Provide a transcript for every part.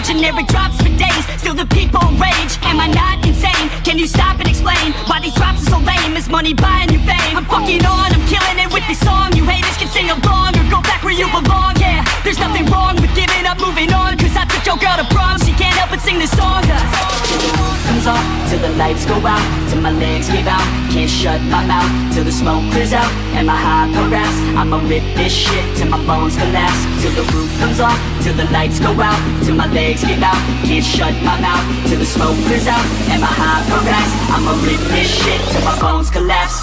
Generic drops for days, still the people rage. Am I not insane? Can you stop and explain why these drops are so lame? Is money buying you fame? I'm fucking on, I'm killing it with this song. You haters can sing along or go back where you belong. Yeah, there's nothing wrong with giving up, moving on. Cause I took your girl to prom, she can't help but sing this song. Till the roof comes off, till the lights go out, till my legs give out, can't shut my mouth, till the smoke clears out, and my high harass. I'ma rip this shit till my bones collapse. Till the roof comes off, till the lights go out, till my legs give out, can't shut my mouth, till the smoke clears out, and my high harass. I'ma rip this shit till my bones collapse.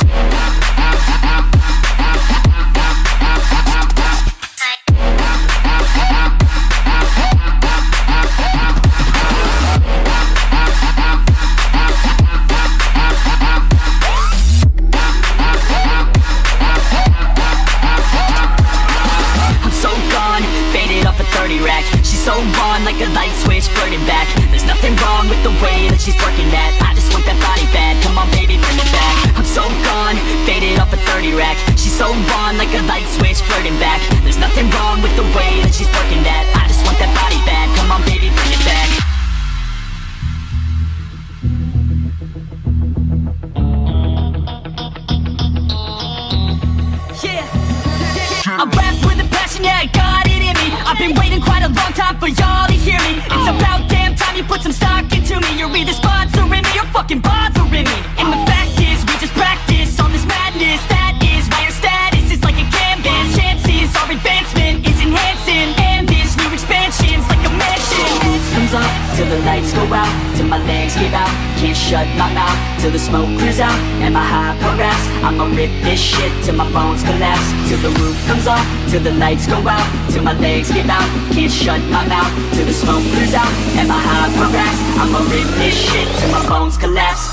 She's so on like a light switch, flirting back. There's nothing wrong with the way that she's working that. I just want that body bad, come on baby, bring it back. I'm so gone, faded off a 30 rack. She's so on like a light switch, flirting back. There's nothing wrong with the way that she's working that. I just want that body bad, come on baby, bring it back. Yeah, I rap with a passion, yeah, I got it in me. I've been waiting quite a long time for y'all to hear me. It's about damn time you put some stock into me. You're either sponsoring me or fucking bothering me. And the fact is, we just practice on this madness. That is why your status is like a canvas. Chances our advancement is enhancing, and this new expansion's like a mansion. Comes off till the lights go out, till my legs give out, can't shut my mouth, till the smoke clears out, and my high harass. I'ma rip this shit till my bones collapse. Till the roof comes off, till the lights go out, till my legs give out, can't shut my mouth, till the smoke clears out, and my high harass. I'ma rip this shit till my bones collapse.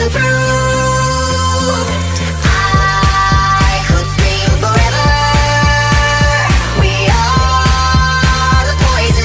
coming through. I could scream forever. We are the poison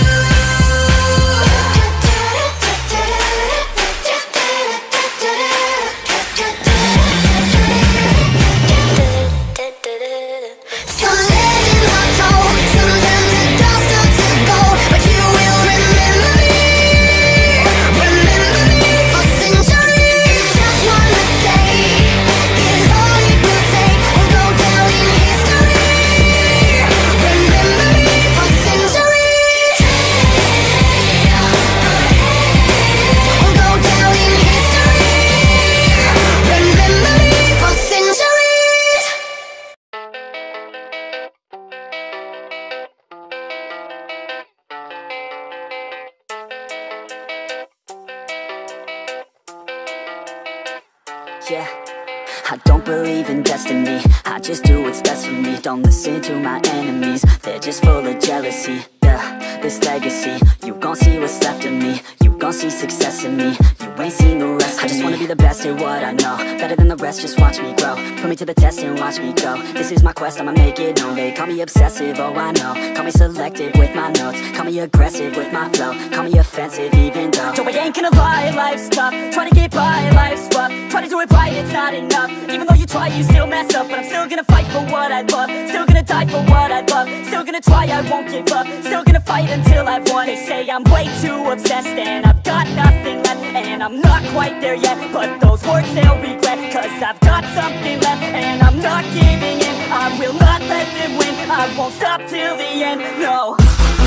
Some legend untold, some turn to dust or to gold, but you will remember me for centuries. Just one mistake is all it will take. We'll go down in history. Remember me for centuries. We'll go down in history. Remember me for centuries. Yeah, I don't believe in destiny, I just do what's best for me. Don't listen to my enemies, they're just full of jealousy. Yeah, this legacy, you gon' see what's left of me. You gon' see success in me, you ain't seen the rest of me. I just wanna be the best at what I know, better than the rest, just watch me grow. Put me to the test and watch me go. This is my quest, I'ma make it known. They call me obsessive, oh I know. Call me selective with my notes, call me aggressive with my flow, call me offensive even though Joe, I ain't gonna lie, life's tough. Try to get by, life's rough. Try to do it right, it's not enough. Even though you try, you still mess up. But I'm still gonna fight for what I love, still gonna die for what I love, still gonna try, I won't give up, still gonna fight until I've won. They say I'm way too obsessed and I've got nothing left, and I'm not quite there yet, but those words they'll regret, cause I've got something left and I'm not giving in. I will not let them win, I won't stop till the end, no.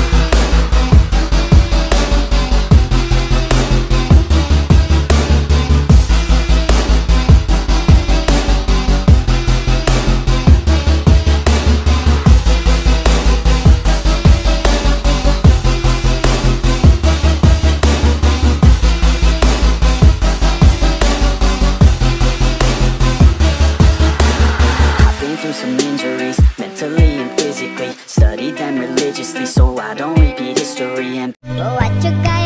Through some injuries, mentally and physically, studied them religiously so I don't repeat history. And what you got?